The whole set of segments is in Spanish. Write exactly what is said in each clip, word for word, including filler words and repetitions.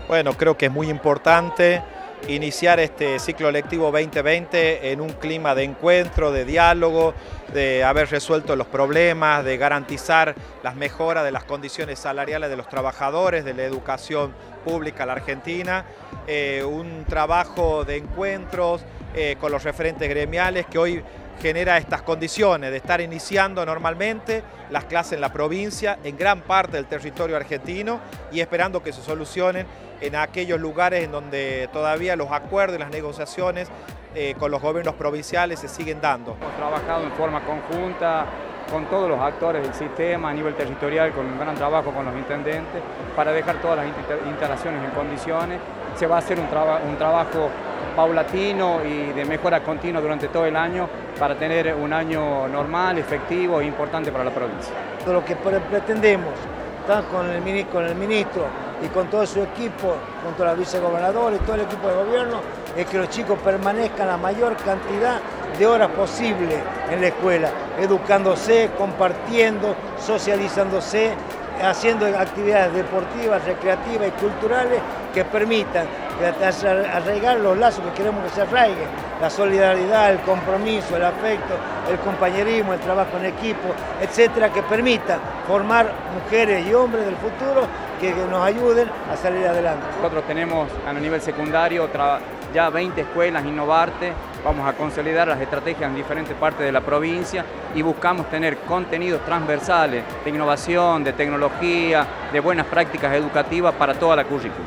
Bueno, creo que es muy importante iniciar este ciclo lectivo veinte veinte en un clima de encuentro, de diálogo, de haber resuelto los problemas, de garantizar las mejoras de las condiciones salariales de los trabajadores, de la educación pública en la Argentina, eh, un trabajo de encuentros eh, con los referentes gremiales que hoy genera estas condiciones de estar iniciando normalmente las clases en la provincia, en gran parte del territorio argentino, y esperando que se solucionen en aquellos lugares en donde todavía los acuerdos y las negociaciones eh, con los gobiernos provinciales se siguen dando. Hemos trabajado en forma conjunta con todos los actores del sistema a nivel territorial, con un gran trabajo con los intendentes, para dejar todas las instalaciones en condiciones. Se va a hacer un, traba, un trabajo paulatino y de mejora continua durante todo el año para tener un año normal, efectivo e importante para la provincia. Lo que pretendemos, tanto con el, con el ministro y con todo su equipo, con toda la vicegobernadora y todo el equipo de gobierno, es que los chicos permanezcan la mayor cantidad de horas posible en la escuela, educándose, compartiendo, socializándose, haciendo actividades deportivas, recreativas y culturales que permitan arraigar los lazos que queremos que se arraiguen, la solidaridad, el compromiso, el afecto, el compañerismo, el trabajo en equipo, etcétera, que permitan formar mujeres y hombres del futuro que nos ayuden a salir adelante. Nosotros tenemos a nivel secundario ya veinte escuelas Innovarte, vamos a consolidar las estrategias en diferentes partes de la provincia y buscamos tener contenidos transversales de innovación, de tecnología, de buenas prácticas educativas para toda la currícula.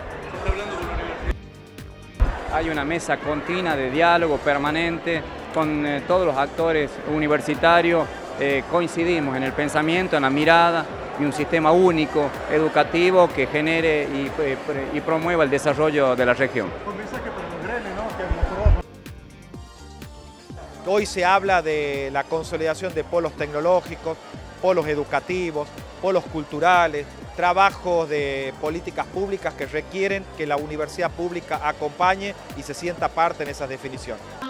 Hay una mesa continua de diálogo permanente con eh, todos los actores universitarios, eh, coincidimos en el pensamiento, en la mirada y un sistema único, educativo, que genere y, eh, y promueva el desarrollo de la región. Hoy se habla de la consolidación de polos tecnológicos, polos educativos, polos culturales, trabajos de políticas públicas que requieren que la universidad pública acompañe y se sienta parte en esas definiciones.